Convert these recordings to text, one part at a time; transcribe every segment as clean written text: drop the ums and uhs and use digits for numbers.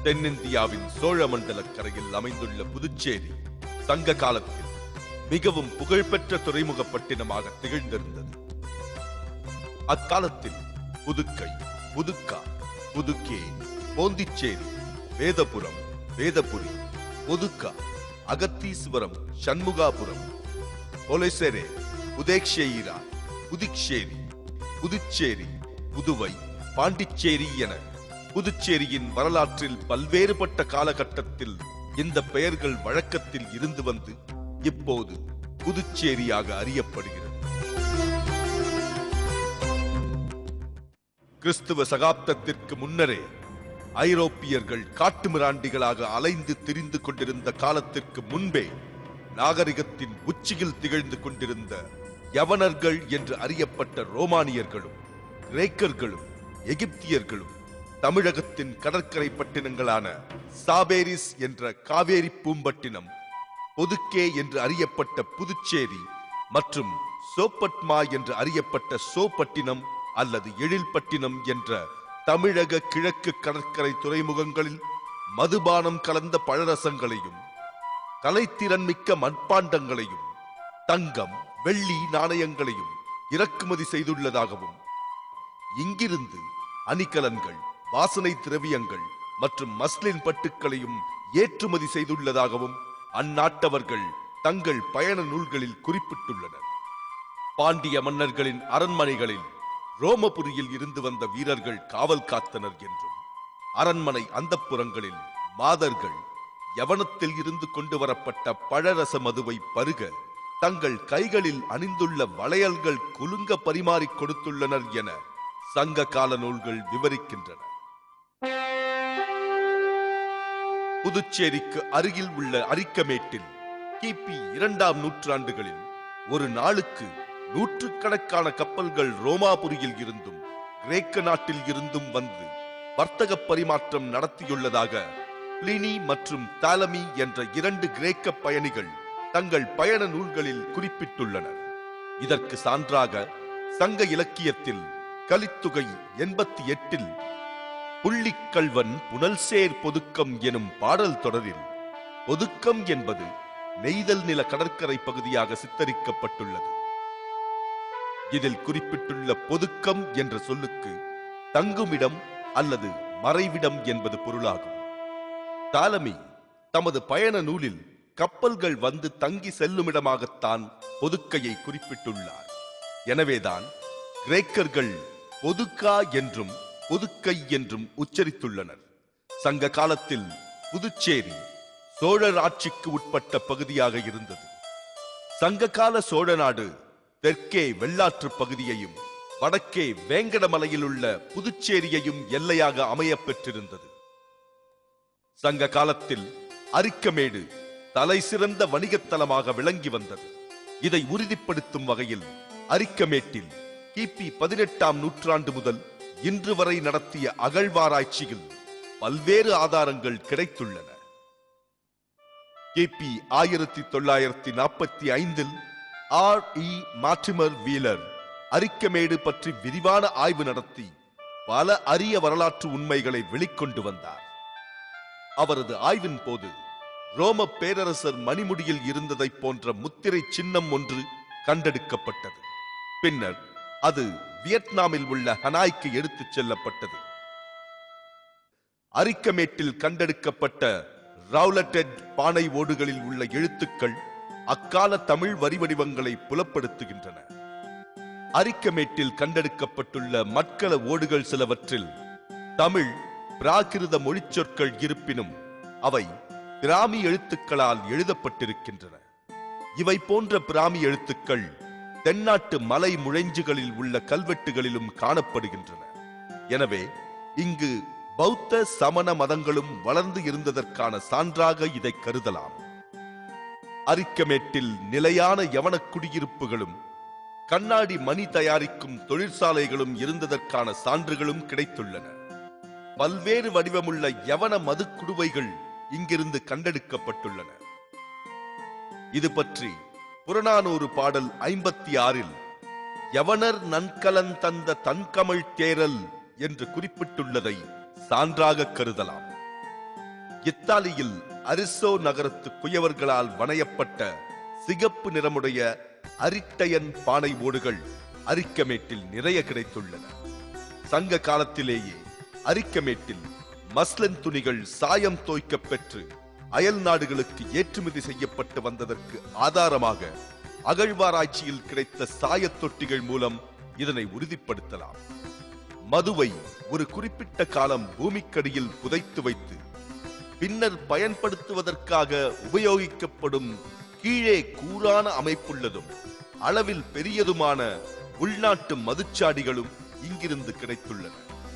தென்னிந்தியாவின் சோழமண்டல கரையில் அமைந்துள்ள புதுச்சேரி சங்க காலத்தில் மிகவும் புகழ்பெற்ற துறைமுகப்பட்டினமாக திகழ்ந்திருந்தது. அக்காலத்தில் புதுக்கை, புதுக்கா, புதுக்கே, போந்திச்சேரி, வேதபுரம், வேதபுரி, புதுக்கா, அகத்தீஸ்வரம், சண்முகாபுரம், பொலிசெரே, புதேக்ஷேயிரா, புதுச்சேரி, புதுச்சேரி, புதுவை, பாண்டிச்சேரி என புதுச்சேரியின் வரலாற்றில் பல்வேறுபட்ட காலகட்டத்தில் இந்த பெயர்கள் வழக்கத்தில் இருந்து வந்து இப்போது புதுச்சேரியாக அறியப்படுகிறது. கிறிஸ்துவ சகாப்தத்திற்கு முன்னரே ஐரோப்பியர்கள் காட்டுமிராண்டிகளாக அலைந்து திரிந்து கொண்டிருந்த காலத்திற்கு முன்பே நாகரிகத்தின் உச்சியில் திகழ்ந்து கொண்டிருந்த யவனர்கள் என்று அறியப்பட்ட ரோமானியர்களும் கிரேக்கர்களும் எகிப்தியர்களும் தமிழகத்தின் கடற்கரை பட்டினங்களான சாபேரிஸ் என்ற காவேரி பூம்பட்டினம், பொதுக்கே என்று அறியப்பட்ட புதுச்சேரி மற்றும் சோப்பட்மா என்று அறியப்பட்ட சோப்பட்டினம் அல்லது எழில்பட்டினம் என்ற தமிழக கிழக்கு கடற்கரை துறைமுகங்களில் மதுபானம் கலந்த பழரசங்களையும் கலைத்திறன் மிக்க மண்பாண்டங்களையும் தங்கம் வெள்ளி நாணயங்களையும் இறக்குமதி செய்துள்ளதாகவும் இங்கிருந்து அணிகலன்கள், வாசனை திரவியங்கள் மற்றும் மஸ்லின் பட்டுக்களையும் ஏற்றுமதி செய்துள்ளதாகவும் அந்நாட்டவர்கள் தங்கள் பயண நூல்களில் குறிப்பிட்டுள்ளனர். பாண்டிய மன்னர்களின் அரண்மனைகளில் ரோமபுரியில் இருந்து வந்த வீரர்கள் காவல் காத்தனர் என்றும், அரண்மனை அந்தப்புறங்களில் மாதர்கள் யவனத்தில் இருந்து கொண்டு வரப்பட்ட பழரச மதுவை பருக தங்கள் கைகளில் அணிந்துள்ள வளையல்கள் குலுங்க பரிமாறிக் கொடுத்துள்ளனர் என சங்க கால நூல்கள் விவரிக்கின்றன. புதுச்சேரிக்கு அருகில் உள்ள அரிக்கமேட்டில் கிபி 2ஆம் நூற்றாண்டுகளில் ஒரு நாளுக்கு நூற்றுக்கணக்கான கப்பல்கள் ரோமாபுரியில் இருந்தும் கிரேக்க நாட்டில் இருந்தும் வந்து வர்த்தக பரிமாற்றம் நடத்தியுள்ளதாக பிளினி மற்றும் தாலமி என்ற 2 கிரேக்க பயணிகள் தங்கள் பயண நூல்களில் குறிப்பிட்டுள்ளனர். இதற்கு சான்றாக சங்க இலக்கியத்தில் கலித்துகை 88 புள்ளிக்கல்வன் புனல்சேர் பொதுக்கம் எனும் பாடல் தொடரில் பொதுக்கம் என்பது நெய்தல் நில கடற்கரை பகுதியாக சித்தரிக்கப்பட்டுள்ளது. இதில் குறிப்பிட்டுள்ள பொதுக்கம் என்ற சொல்லுக்கு தங்குமிடம் அல்லது மறைவிடம் என்பது பொருளாகும். தாலமி தமது பயண நூலில் கப்பல்கள் வந்து தங்கி செல்லுமிடமாகத்தான் பொதுக்கையை குறிப்பிட்டுள்ளார். எனவேதான் கிரேக்கர்கள் பொதுக்கா என்றும் பொதுக்கை என்றும் உச்சரித்துள்ளனர். சங்க காலத்தில் புதுச்சேரி சோழர் ஆட்சிக்கு உட்பட்ட பகுதியாக இருந்தது. சங்ககால சோழ நாடு தெற்கே வெள்ளாற்று பகுதியையும் வடக்கே வேங்கடமலையில் உள்ள புதுச்சேரியையும் எல்லையாக அமையப் பெற்றிருந்தது. சங்க காலத்தில் அரிக்கமேடு தலை சிறந்த வணிகத்தலமாக விளங்கி வந்தது. இதை உறுதிப்படுத்தும் வகையில் அரிக்கமேட்டில் கிபி 18ஆம் நூற்றாண்டு முதல் இன்று வரை நடத்திய அகழ்வாராய்ச்சியில் பல்வேறு ஆதாரங்கள் கிடைத்துள்ளன. கிபி 1945 R.E. மார்டிமர் வீலர் அரிக்கமேடு பற்றி விரிவான ஆய்வு நடத்தி பல அரிய வரலாற்று உண்மைகளை வெளிக்கொண்டு வந்தார். அவரது ஆய்வின் போது ரோம பேரரசர் மணிமுடியில் இருந்ததை போன்ற முத்திரை சின்னம் ஒன்று கண்டெடுக்கப்பட்டது. பின்னர் அது வியட்நாமில் உள்ள ஹனாய்க்கு எடுத்துச் செல்லப்பட்டது. அரிக்கமேட்டில் கண்டெடுக்கப்பட்ட ரவுலட்டட் பானை ஓடுகளில் உள்ள எழுத்துக்கள் அக்கால தமிழ் வரி வடிவங்களை புலப்படுத்துகின்றன. அரிக்கமேட்டில் கண்டெடுக்கப்பட்டுள்ள மட்கல ஓடுகள் சிலவற்றில் தமிழ் பிராகிருத மொழிச்சொற்கள் இருப்பினும் அவை பிராமி எழுத்துக்களால் எழுதப்பட்டிருக்கின்றன. இவை போன்ற பிராமி எழுத்துக்கள் தென்னாட்டு மலை முழைஞ்சுகளில் உள்ள கல்வெட்டுகளிலும் காணப்படுகின்றன. எனவே இங்கு பௌத்த சமண மதங்களும் வளர்ந்து இருந்ததற்கான சான்றாக இதை கருதலாம். அரிக்கமேட்டில் நிலையான யவன குடியிருப்புகளும் கண்ணாடி மணி தயாரிக்கும் தொழிற்சாலைகளும் இருந்ததற்கான சான்றுகளும் கிடைத்துள்ளன. பல்வேறு வடிவமுள்ள யவன மதுக்குடுவைகள் இங்கிருந்து கண்டெடுக்கப்பட்டுள்ளன. இது பற்றி புறநானூறு பாடல் 56 யவனர் நன்கலன் தந்த தன்கமிழ் தேரல் என்று குறிப்பிட்டுள்ளதை சான்றாக கருதலாம். இத்தாலியில் அரிசோ நகரத்து குயவர்களால் வணையப்பட்ட சிகப்பு நிறமுடைய அரிட்டையன் பானை ஓடுகள் அரிக்கமேட்டில் நிறைய கிடைத்துள்ளன. சங்க காலத்திலேயே அரிக்கமேட்டில் மஸ்லின் துணிகள் சாயம் தோய்க்கப் பெற்று அயல் நாடுகளுக்கு ஏற்றுமதி செய்யப்பட்டு வந்ததற்கு ஆதாரமாக அகழ்வாராய்ச்சியில் கிடைத்த சாயத் தொட்டிகள் மூலம் இதனை உறுதிப்படுத்தலாம். மதுவை ஒரு குறிப்பிட்ட காலம் பூமிக்கடியில் புதைத்து வைத்து பின்னர் பயன்படுத்துவதற்காக உபயோகிக்கப்படும் கீழே கூரான அமைப்புள்ளதும் அளவில் பெரியதுமான உள்நாட்டு மதுச்சாடிகளும் இங்கிருந்து கிடைத்துள்ளன.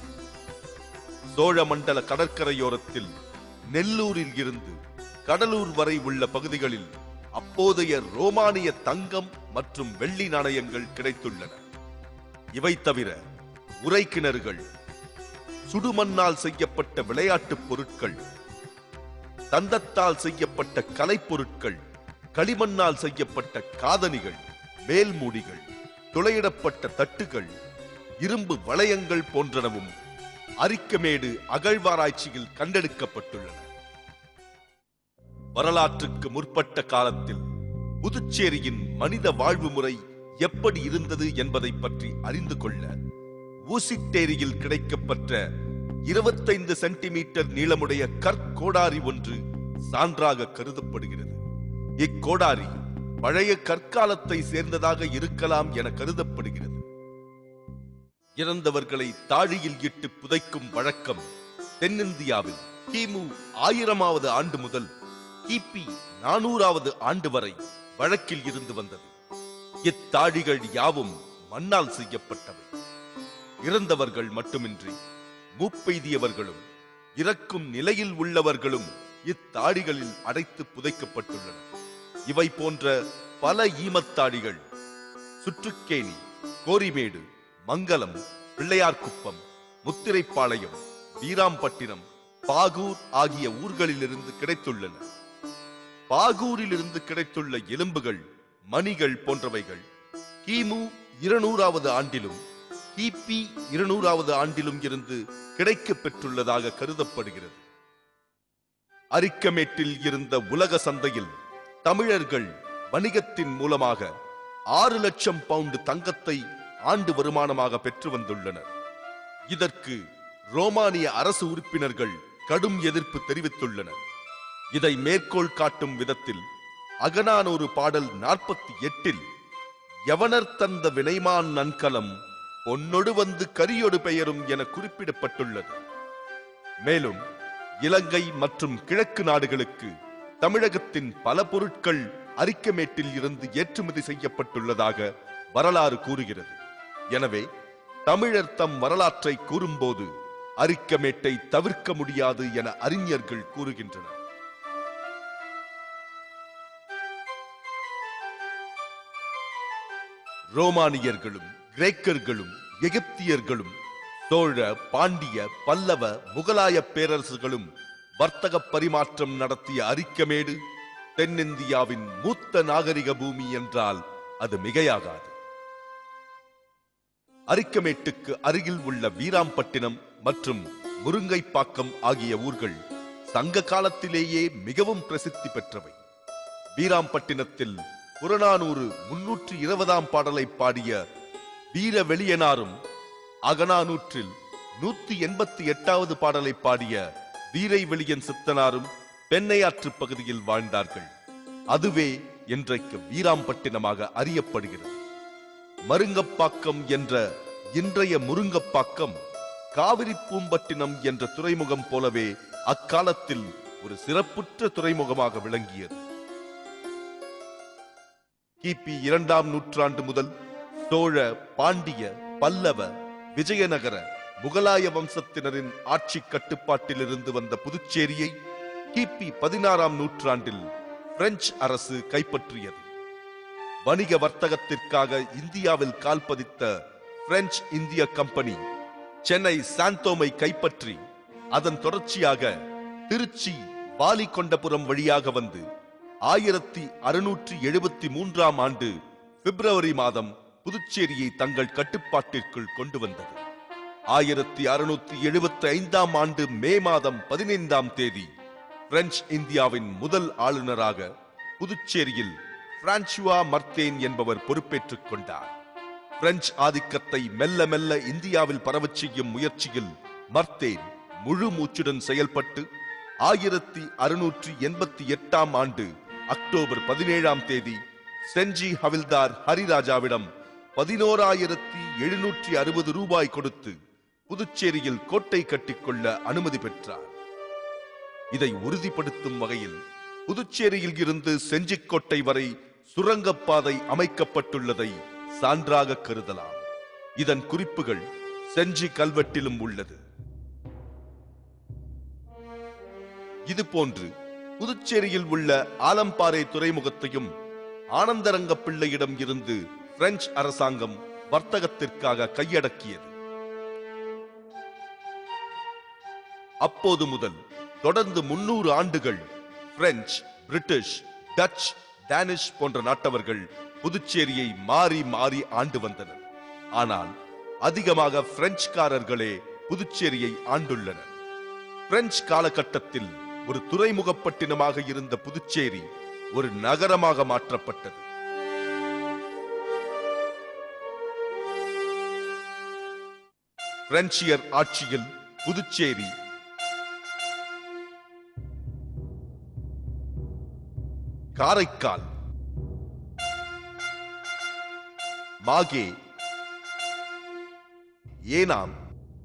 சோழ மண்டல கடற்கரையோரத்தில் நெல்லூரில் இருந்து கடலூர் வரை உள்ள பகுதிகளில் அப்போதைய ரோமானிய தங்கம் மற்றும் வெள்ளி நாணயங்கள் கிடைத்துள்ளன. இவை தவிர உரை கிணறுகள், சுடுமண்ணால் செய்யப்பட்ட விளையாட்டுப் பொருட்கள், தந்தத்தால் செய்யப்பட்ட கலைப்பொருட்கள், களிமண்ணால் செய்யப்பட்ட காதணிகள், மேல்மூடிகள், துளையிடப்பட்ட தட்டுகள், இரும்பு வளையங்கள் போன்றனவும் அரிக்கமேடு அகழ்வாராய்ச்சியில் கண்டெடுக்கப்பட்டுள்ளன. வரலாற்றுக்கு முற்பட்ட காலத்தில் புதுச்சேரியின் மனித வாழ்வு முறை எப்படி இருந்தது என்பதை பற்றி அறிந்து கொள்ள ஊசிட்டேரியில் கிடைக்கப்பெற்ற 25 சென்டிமீட்டர் நீளமுடைய கற்கோடாரி ஒன்று சான்றாக கருதப்படுகிறது. இக்கோடாரி பழைய கற்காலத்தை சேர்ந்ததாக இருக்கலாம் என கருதப்படுகிறது. இறந்தவர்களை தாழியில் இட்டு புதைக்கும் வழக்கம் தென்னிந்தியாவில் கிமு 1000வது ஆண்டு முதல் கிபி 400வது ஆண்டு வரை வழக்கில் இருந்து வந்தது. இத்தாழிகள் யாவும் மண்ணால் செய்யப்பட்டவை. இறந்தவர்கள் மட்டுமின்றி மூப்பெய்தியவர்களும் இறக்கும் நிலையில் உள்ளவர்களும் இத்தாழிகளில் அடைத்து புதைக்கப்பட்டுள்ளனர். இவை போன்ற பல ஈமத்தாழிகள் சுற்றுக்கேணி, கோரிமேடு, மங்கலம், பிள்ளையார்குப்பம், முத்திரைப்பாளையம், வீராம்பட்டினம், பாகூர் ஆகிய ஊர்களிலிருந்து கிடைத்துள்ளன. பாகூரிலிருந்து கிடைத்துள்ள எலும்புகள், மணிகள் போன்றவைகள் கிமு 200வது ஆண்டிலும் கிபி 200வது ஆண்டிலும் இருந்து கிடைக்கப் பெற்றுள்ளதாக கருதப்படுகிறது. அரிக்கமேட்டில் இருந்த உலக சந்தையில் தமிழர்கள் வணிகத்தின் மூலமாக 6 லட்சம் பவுண்டு தங்கத்தை ஆண்டு வருமானமாக பெற்று வந்துள்ளனர். இதற்கு ரோமானிய அரசு உறுப்பினர்கள் கடும் எதிர்ப்பு தெரிவித்துள்ளனர். இதை மேற்கோள் காட்டும் விதத்தில் அகநானூறு பாடல் 48 யவனர் தந்த வினைமான் நன்கலம் பொன்னொடு வந்து கரியொடு பெயரும் என குறிப்பிடப்பட்டுள்ளது. மேலும் இலங்கை மற்றும் கிழக்கு நாடுகளுக்கு தமிழகத்தின் பல பொருட்கள் அரிக்கமேட்டில் இருந்து ஏற்றுமதி செய்யப்பட்டுள்ளதாக வரலாறு கூறுகிறது. எனவே தமிழர் தம் வரலாற்றை கூறும்போது அரிக்கமேட்டை தவிர்க்க முடியாது என அறிஞர்கள் கூறுகின்றனர். ரோமானியர்களும் கிரேக்கர்களும் எகிப்தியர்களும் சோழ, பாண்டிய, பல்லவ, முகலாய பேரரசுகளும் வர்த்தக பரிமாற்றம் நடத்திய அரிக்கமேடு தென்னிந்தியாவின் மூத்த நாகரிக பூமி என்றால் அது மிகையாகாது. அரிக்கமேட்டுக்கு அருகில் உள்ள வீராம்பட்டினம் மற்றும் முருங்கைப்பாக்கம் ஆகிய ஊர்கள் சங்க காலத்திலேயே மிகவும் பிரசித்தி பெற்றவை. வீராம்பட்டினத்தில் புறநானூறு 320ஆம் பாடலை பாடிய வீரவெளியனாரும், அகநானூற்றில் 188வது பாடலை பாடிய வீரைவெளியன் சித்தனாரும் பெண்ணையாற்று பகுதியில் வாழ்ந்தார்கள். அதுவே இன்றைக்கு வீராம்பட்டினமாக அறியப்படுகிறது. மருங்கப்பாக்கம் என்ற இன்றைய முருங்கப்பாக்கம் காவிரி பூம்பட்டினம் என்ற துறைமுகம் போலவே அக்காலத்தில் ஒரு சிறப்புற்ற துறைமுகமாக விளங்கியது. கிபி 2ஆம் நூற்றாண்டு முதல் சோழ, பாண்டிய, பல்லவ, விஜயநகர, முகலாய வம்சத்தினரின் ஆட்சி கட்டுப்பாட்டில் இருந்து வந்த புதுச்சேரியை கிபி 16ஆம் நூற்றாண்டில் பிரெஞ்சு அரசு கைப்பற்றியது. வணிக வர்த்தகத்திற்காக இந்தியாவில் கால் பதித்த பிரெஞ்சு இந்திய கம்பெனி சென்னை சாந்தோமை கைப்பற்றி அதன் தொடர்ச்சியாக திருச்சி, வாலிகொண்டபுரம் வழியாக வந்து 1673ஆம் ஆண்டு பிப்ரவரி மாதம் புதுச்சேரியை தங்கள் கட்டுப்பாட்டிற்குள் கொண்டு வந்தது. 1675ஆம் ஆண்டு மே மாதம் 15ஆம் தேதி பிரெஞ்சு இந்தியாவின் முதல் ஆளுநராக புதுச்சேரியில் பிரான்சுவா மர்த்தேன் என்பவர் பொறுப்பேற்றுக் கொண்டார். பிரெஞ்சு ஆதிக்கத்தை மெல்ல மெல்ல இந்தியாவில் பரவச் செய்யும் முயற்சியில் மர்த்தேன் முழு மூச்சுடன் செயல்பட்டு 1688 ஆண்டு அக்டோபர் 17 தேதி செஞ்சி ஹவில்தார் ஹரிராஜாவிடம் 11,760 ரூபாய் கொடுத்து புதுச்சேரியில் கோட்டை கட்டிக்கொள்ள அனுமதி பெற்றார். இதை உறுதிப்படுத்தும் வகையில் புதுச்சேரியில் இருந்து செஞ்சிக்கோட்டை வரை சுரங்கப்பாதை அமைக்கப்பட்டுள்ளதை சான்றாக கருதலாம். இதன் குறிப்புகள் செஞ்சி கல்வெட்டிலும் உள்ளது. இதுபோன்று புதுச்சேரியில் உள்ள ஆலம்பாறை துறைமுகத்தையும் ஆனந்தரங்க பிள்ளையிடம் இருந்து பிரெஞ்சு அரசாங்கம் வர்த்தகத்திற்காக கையடக்கியது. அப்போது முதல் தொடர்ந்து 300 ஆண்டுகள் பிரெஞ்சு, பிரிட்டிஷ், டச், டேனிஷ் போன்ற நாட்டவர்கள் புதுச்சேரியை மாறி மாறி ஆண்டு வந்தனர். ஆனால் அதிகமாக பிரெஞ்சுக்காரர்களே புதுச்சேரியை ஆண்டுள்ளனர். பிரெஞ்சு காலகட்டத்தில் ஒரு துறைமுகப்பட்டினமாக இருந்த புதுச்சேரி ஒரு நகரமாக மாற்றப்பட்டது. பிரெஞ்சியர் ஆட்சியில் புதுச்சேரி காரைக்கால், மாகே, ஏனாம்,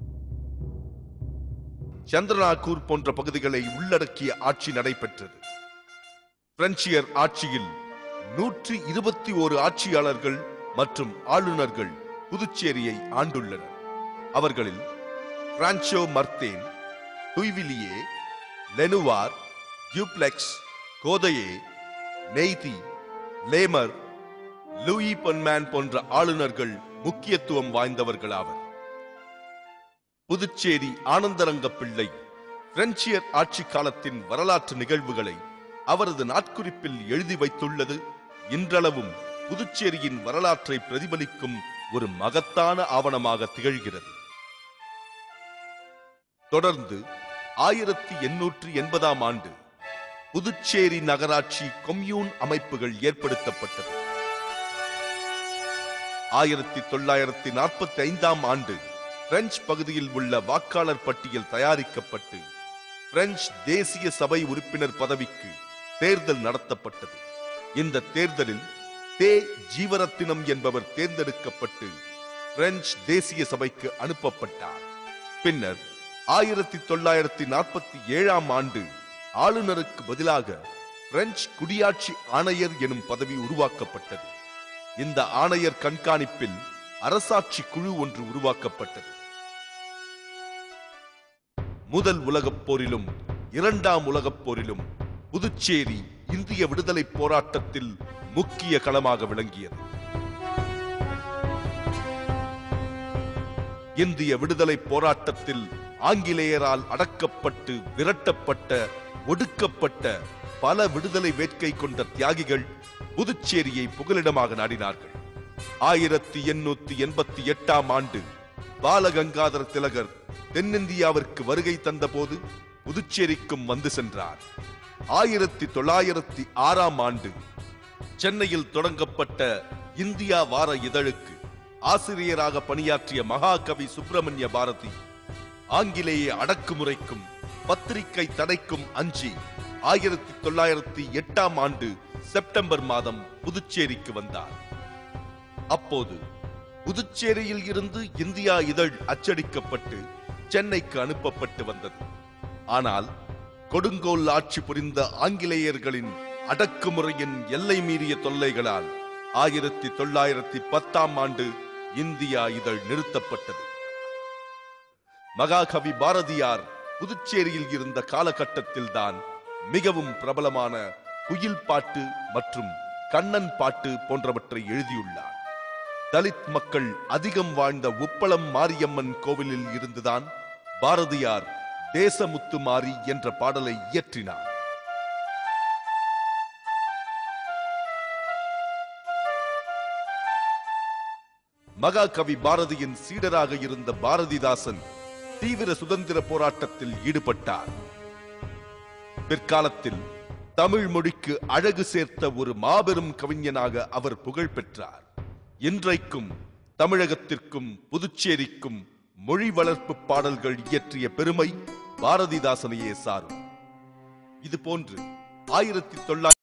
சந்திரநாகூர் போன்ற பகுதிகளை உள்ளடக்கிய ஆட்சி நடைபெற்றது. பிரெஞ்சியர் ஆட்சியில் 121 ஆட்சியாளர்கள் மற்றும் ஆளுநர்கள் புதுச்சேரியை ஆண்டுள்ளனர். அவர்களில் Francois Martin, Dulivier, Lenoir, Dupleix, Godeheu, நெய்தி, லேமர், லூயி பொன்மேன் போன்ற ஆளுநர்கள் முக்கியத்துவம் வாய்ந்தவர்களாவர். புதுச்சேரி ஆனந்தரங்க பிள்ளை பிரெஞ்சியர் ஆட்சி காலத்தின் வரலாற்று நிகழ்வுகளை அவரது நாட்குறிப்பில் எழுதி வைத்துள்ளது இன்றளவும் புதுச்சேரியின் வரலாற்றை பிரதிபலிக்கும் ஒரு மகத்தான ஆவணமாக திகழ்கிறது. தொடர்ந்து 1880 ஆண்டு புதுச்சேரி நகராட்சி கொம்யூன் அமைப்புகள் ஏற்படுத்தப்பட்டது. 1945 ஆண்டு பிரெஞ்சு பகுதியில் உள்ள வாக்காளர் பட்டியல் தயாரிக்கப்பட்டு பிரெஞ்சு தேசிய சபை உறுப்பினர் பதவிக்கு தேர்தல் நடத்தப்பட்டது. இந்த தேர்தலில் தே ஜீவரத்தினம் என்பவர் தேர்ந்தெடுக்கப்பட்டு பிரெஞ்சு தேசிய சபைக்கு அனுப்பப்பட்டார். பின்னர் 1947 ஆண்டு ஆளுநருக்கு பதிலாக பிரெஞ்சு குடியாட்சி ஆணையர் எனும் பதவி உருவாக்கப்பட்டது. இந்த ஆணையர் கண்காணிப்பில் அரசாட்சி குழு ஒன்று உருவாக்கப்பட்டது. முதல் உலகப் போரிலும் 2ஆம் உலகப் போரிலும் புதுச்சேரி இந்திய விடுதலை போராட்டத்தில் முக்கிய களமாக விளங்கியது. இந்திய விடுதலை போராட்டத்தில் ஆங்கிலேயரால் அடக்கப்பட்டு விரட்டப்பட்ட ஒடுக்கப்பட்ட பல விடுதலை வேட்கை கொண்ட தியாகிகள் புதுச்சேரியை புகலிடமாக நாடினார்கள். 1888 ஆண்டு பாலகங்காதர திலகர் தென்னிந்தியாவிற்கு வருகை தந்த போது புதுச்சேரிக்கும் வந்து சென்றார். 1906 ஆண்டு சென்னையில் தொடங்கப்பட்ட இந்தியா வார இதழுக்கு ஆசிரியராக பணியாற்றிய மகாகவி சுப்பிரமணிய பாரதி ஆங்கிலேய அடக்குமுறைக்கும் பத்திரிகை தடைக்கும் அஞ்சி 1908 ஆண்டு செப்டம்பர் மாதம் புதுச்சேரிக்கு வந்தார். அப்போது புதுச்சேரியில் இருந்து இந்தியா இதழ் அச்சடிக்கப்பட்டு சென்னைக்கு அனுப்பப்பட்டு வந்தது. ஆனால் கொடுங்கோல் ஆட்சி புரிந்த ஆங்கிலேயர்களின் அடக்குமுறையின் எல்லை மீறிய தொல்லைகளால் 1910 ஆண்டு இந்தியா இதழ் நிறுத்தப்பட்டது. மகாகவி பாரதியார் புதுச்சேரியில் இருந்த காலகட்டத்தில்தான் மிகவும் பிரபலமான குயில் பாட்டு மற்றும் கண்ணன் பாட்டு போன்றவற்றை எழுதியுள்ளார். தலித் மக்கள் அதிகம் வாழ்ந்த உப்பளம் மாரியம்மன் கோவிலில் இருந்துதான் பாரதியார் தேசமுத்து மாரி என்ற பாடலை இயற்றினார். மகாகவி பாரதியின் சீடராக இருந்த பாரதிதாசன் தீவிர சுதந்திர போராட்டத்தில் ஈடுபட்டார். பிற்காலத்தில் தமிழ் மொழிக்கு அழகு சேர்த்த ஒரு மாபெரும் கவிஞனாக அவர் புகழ் பெற்றார். இன்றைக்கும் தமிழகத்திற்கும் புதுச்சேரிக்கும் மொழி வளர்ப்பு பாடல்கள் இயற்றிய பெருமை பாரதிதாசனையே சாரும். இதுபோன்று 1900